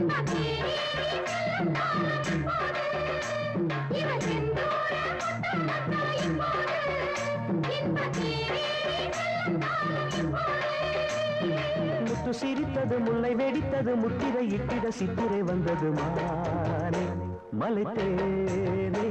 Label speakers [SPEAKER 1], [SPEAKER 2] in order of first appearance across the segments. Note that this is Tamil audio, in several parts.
[SPEAKER 1] முத்து சிரித்தது முல்லை வெடித்தது முத்திரை இட்டிட சித்திரை வந்தது மானே மலை தேனே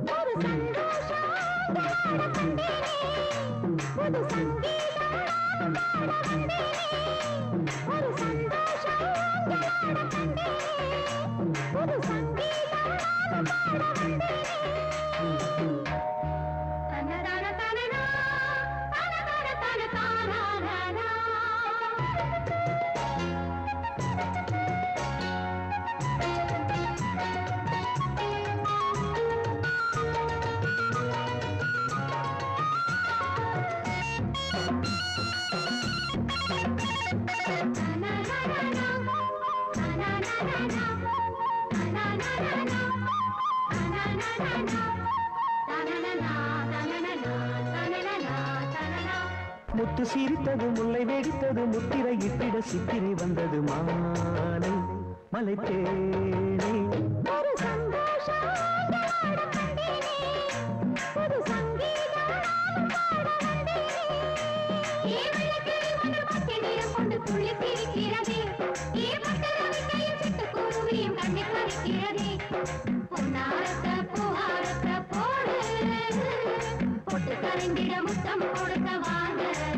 [SPEAKER 1] முத்து சிரித்தது முல்லை வெடித்தது முத்திரை இட்டிட சித்திரை வந்தது மானை மலை தேனே
[SPEAKER 2] முத்தம் கொடுக்க வாங்க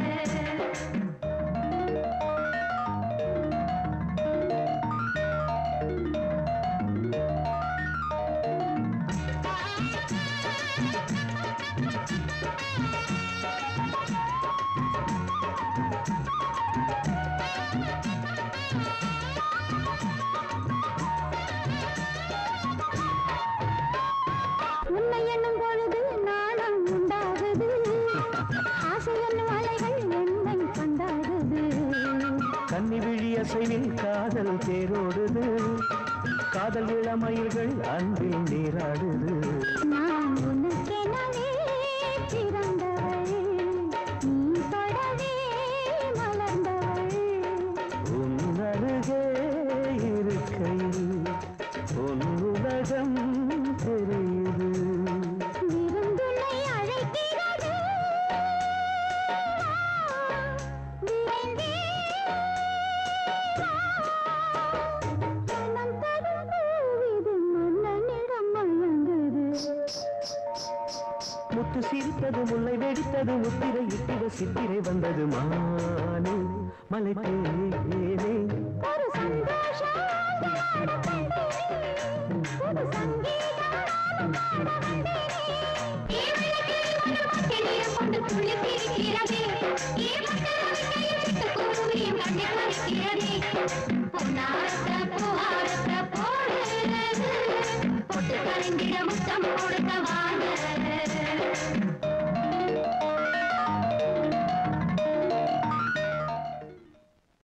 [SPEAKER 2] உன்னை எண்ணும் பொழுது நாணம் உண்டாகுது ஆசை என்னும் அலைகள் என்னை கொண்டாடுது
[SPEAKER 1] கன்னி விழி அசைவில் காதல் தேரோடுது காதல் இளமயில்கள் அன்பில் நீராடுது
[SPEAKER 2] நான் உனக்கெனவே பிறந்தவள் நீ தொடவே மலர்ந்தவள்
[SPEAKER 1] உன்னருகே இருக்கையில் உன் உலகம் தெரியுது
[SPEAKER 2] விருந்துனை அழைக்கிறது விரைந்தே மனம் தரும் பூவிது மன்னனிடம் மயங்குது
[SPEAKER 1] முத்து சிரித்தது முல்லை வெடித்தது முத்திரை இட்டிட சித்திரை வந்தது மானே மலை தேனே
[SPEAKER 2] ஒரு சந்தோஷம் ஒரு சங்கீதம் கொண்டு துள்ளி திரிக்கிறது பொன்னாரத்த பூவாரத்த போடு பொட்டு கரைந்திட முத்தம் கொடுக்க வாங்க